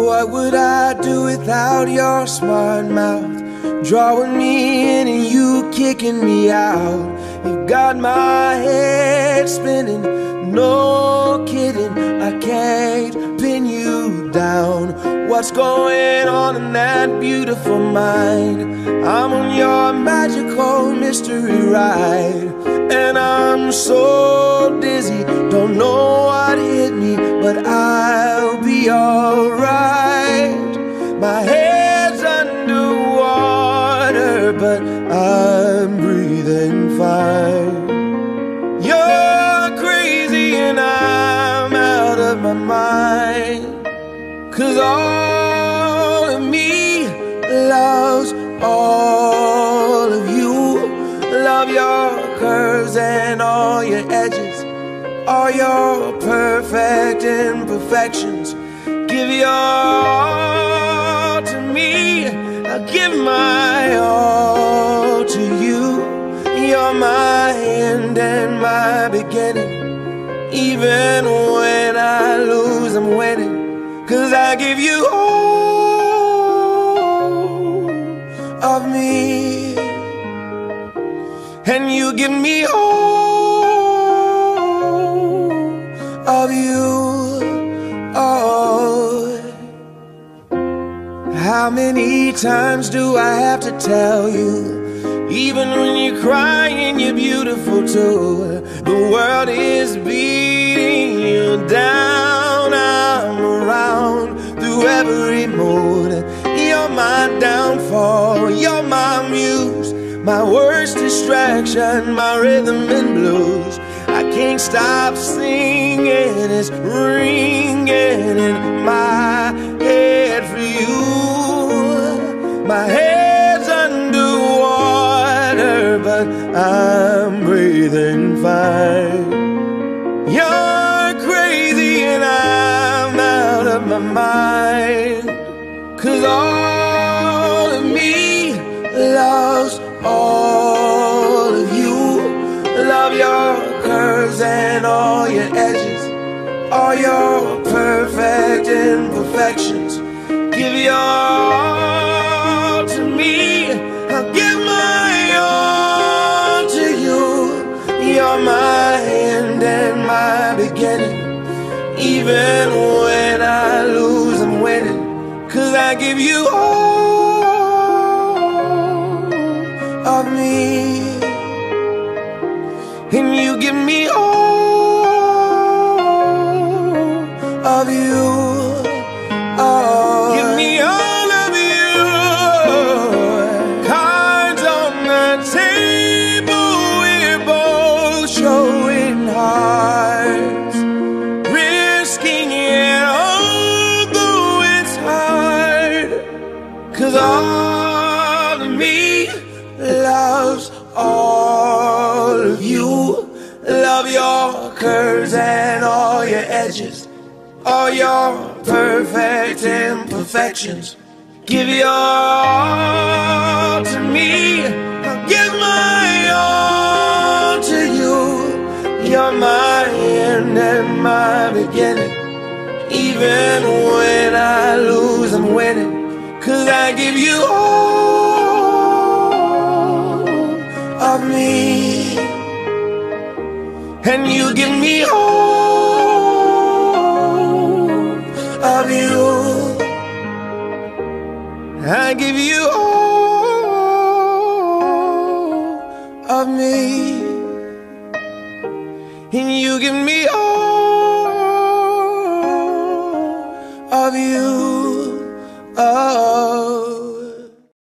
What would I do without your smart mouth? Drawing me in and you kicking me out. You got my head spinning, no kidding, I can't pin you down. What's going on in that beautiful mind? I'm on your magical mystery ride, and I'm so dizzy, don't know what hit me, but I'll be alright. My head's underwater, but I'm breathing fine. You're crazy and I'm out of my mind, 'cause all of me loves all of you. Love your curves and all your edges, all your perfect imperfections. Give your all to me, I'll give my all to you. You're my end and my beginning. Even when I lose, I'm winning, 'cause I give you all of me, and you give me all of you. Oh, how many times do I have to tell you? Even when you're crying, you're beautiful too. The world is beating you down. I'm around through every mood. You're my downfall, you're my muse, my worst distraction, my rhythm and blues. I can't stop singing, it's ringing in my head for you. My head's underwater, but I'm breathing fine. You're crazy and I'm out of my mind, 'cause all of me loves all of you. Love your curves and all your edges, all your perfect imperfections. Give your all to me, I'll give my all to you. You're my end and my beginning. Even when I lose, I'm winning, 'cause I give you all of me, and you give me all of you. Oh, give me all of you. Cards on the table, we're both showing hearts, risking it although it's hard, 'cause all of me loves all of you. Love your curves and all your edges, all your perfect imperfections. Give your all to me, I'll give my all to you. You're my end and my beginning. Even when I lose, I'm winning, 'cause I give you all of me, and you give me all of you. I give you all of me, and you give me all of you.